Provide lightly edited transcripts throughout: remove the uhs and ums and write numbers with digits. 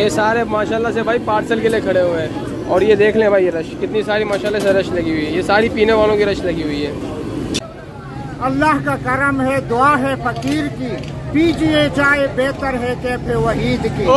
ये सारे माशाल्लाह से भाई पार्सल के लिए खड़े हुए हैं। और ये देख लें भाई, ये रश कितनी सारी माशाल्लाह से रश लगी हुई है। ये सारी पीने वालों की रश लगी हुई है। अल्लाह का करम है, दुआ है फकीर की, पीजिए चाय बेहतर है कैफे वहीद की।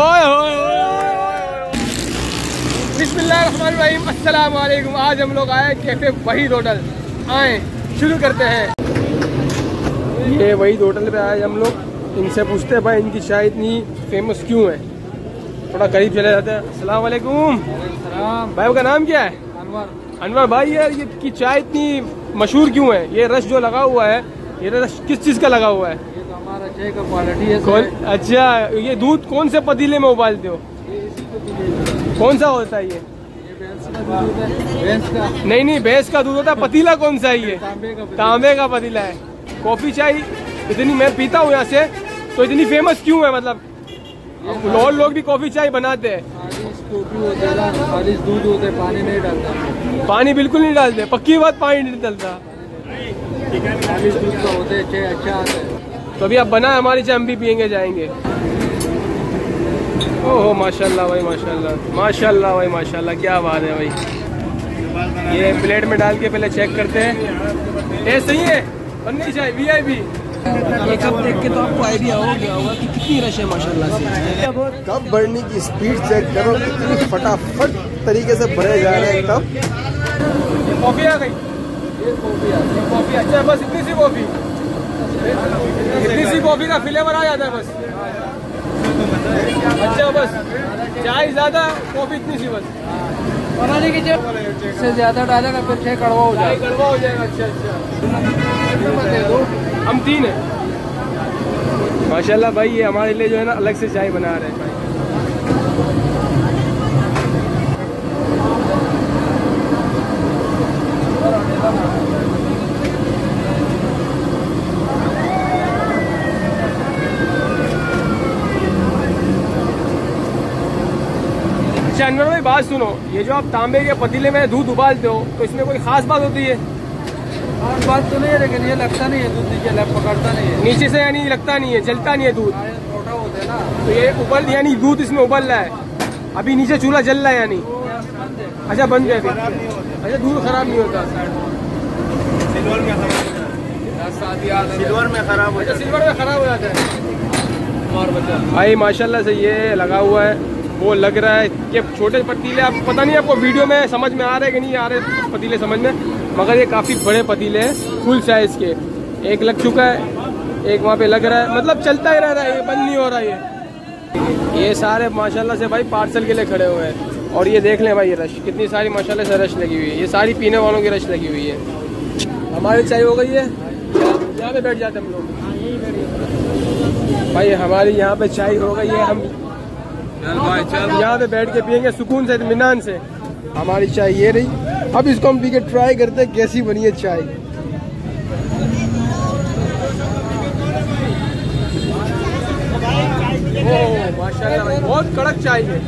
बिस्मिल्लाहिर्रहमानिर्रहीम, अस्सलाम वालेकुम। आज हम लोग आए कैफे वहीद होटल। आए शुरू करते हैं। ये वहीद होटल पे आए हम लोग। इनसे पूछते हैं भाई इनकी चाय इतनी फेमस क्यों है। थोड़ा करीब चले जाते हैं। अस्सलाम वालेकुम भाई, आपका नाम क्या है? अनवर भाई। यार ये की चाय इतनी मशहूर क्यों है? ये रश जो लगा हुआ है, ये रश किस चीज का लगा हुआ है? ये तो हमारा चाय का क्वालिटी है। अच्छा, ये दूध कौन से पतीले में उबालते हो? कौन सा होता है ये? भैंस का नहीं, भैंस का दूध होता है। पतीला कौन सा है ये? तांबे का पतीला है। कॉफी चाय इतनी मैं पीता हूँ यहाँ से, तो इतनी फेमस क्यों है? मतलब और लोग भी कॉफी चाय बनाते हैं। खालिश दूध होते हैं, पानी नहीं डालता। पानी बिल्कुल नहीं डालते, पक्की बात, पानी नहीं डालता। खालिश दूध का होते हैं, चाय अच्छा आता है। तो अभी आप बनाए हमारी चाय, हम भी पियेंगे जाएंगे। ओहो माशाल्लाह भाई, माशाल्लाह माशाल्लाह भाई, माशाल्लाह क्या बात है भाई। ये प्लेट में डाल के पहले चेक करते हैं। ये सही है, बननी चाय वीआईपी। ये कब देख के तो आपको आइडिया हो गया होगा कि कितनी रश है माशाल्लाह से। कब बढ़ने की स्पीड चेक करो, कितनी फटाफट तरीके से भरे जा रहे हैं। कब कॉफी आ गई, ये कॉफी। अच्छा बस इतनी सी कॉफी, इतनी सी कॉफी का फ्लेवर आ जाता है बस। अच्छा बस चाय ज्यादा, कॉफी इतनी सी बस। बनाने की इससे ज्यादा डालेगा फिर चाय कड़वा हो जाएगा। कड़वा हो जाएगा। अच्छा हम 3 हैं माशाल्लाह भाई। ये हमारे लिए जो है ना अलग से चाय बना रहे हैं भाई। अच्छा अनवर भाई बात सुनो, ये जो आप तांबे के पतीले में दूध उबालते हो, तो इसमें कोई खास बात होती है? बात तो नहीं है, लेकिन ये लगता नहीं है दूध नीचे पकड़ता नहीं है नीचे से, यानी लगता नहीं है, जलता नहीं है दूध। छोटा होता है ना, तो ये उबल, यानी दूध इसमें उबल रहा है। अभी नीचे चूल्हा जल रहा है यानी। अच्छा बंद है अभी। अच्छा दूध खराब नहीं होता। सिल्वर में खराब हो जाता है भाई। माशाल्लाह से ये लगा हुआ है। वो लग रहा है कि छोटे पतीले, आप पता नहीं आपको वीडियो में समझ में आ रहे कि नहीं आ रहे पतीले समझ में, मगर ये काफ़ी बड़े पतीले हैं फुल साइज के। एक लग चुका है, एक वहाँ पे लग रहा है, मतलब चलता ही रह रहा है, ये बंद नहीं हो रहा है। ये सारे माशाल्लाह से भाई पार्सल के लिए खड़े हुए हैं। और ये देख लें भाई, ये रश कितनी सारी माशाल्लाह से रश लगी हुई है। ये सारी पीने वालों की रश लगी हुई है। हमारी चाय हो गई है, यहाँ पे बैठ जाते हम लोग भाई। हमारी यहाँ पे चाय हो गई है, हम यहाँ पे बैठ के पियेंगे सुकून से, इत्मीनान से। हमारी चाय ये रही। अब इसको हम पी के ट्राई करते हैं कैसी बनी है चाय। ओह माशाल्लाह भाई, बहुत कड़क चाय है।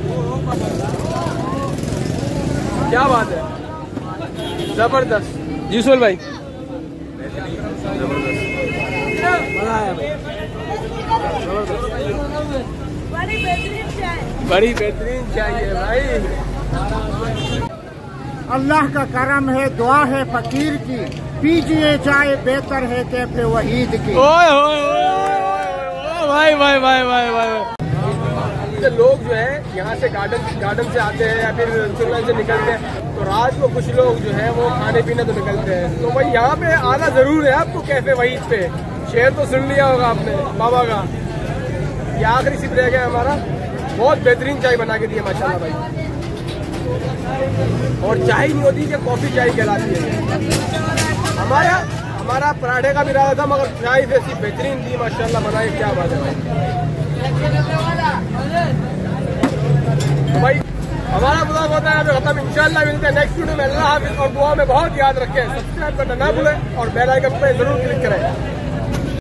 क्या बात है, जबरदस्त। जी सोल भाई, बड़ी बेहतरीन चाय है भाई। अल्लाह का करम है, दुआ है फकीर की, पीजिए चाय बेहतर है कैफे वहीद की। ओए भाई भाई भाई भाई भाई। तो लोग जो है यहाँ से गार्डन से आते हैं या फिर चुनाव से निकलते हैं, तो रात को कुछ लोग जो है वो खाने पीने तो निकलते हैं। तो भाई यहाँ पे आना जरूर है आपको कैफे वहीद पे। शेर तो सुन लिया होगा आपने बाबा का। ये आखिरी सिप रह गया हमारा। बहुत बेहतरीन चाय बना के दी है माशाल्लाह भाई। और चाय नहीं होती कि कॉफी चाय कहलाती है। हमारा पराठे का भी इरादा था, मगर चाय वैसी बेहतरीन दी माशाल्लाह बनाई। क्या बात है भाई। तो भाई हमारा ब्लॉग होता है अभी खत्म। इंशाल्लाह मिलते हैं नेक्स्ट वीडियो में। अल्लाह हाफिज़ और दुआ में बहुत याद रखें। सब्सक्राइब करना ना भूलें और बेल आइकन पर जरूर क्लिक करें।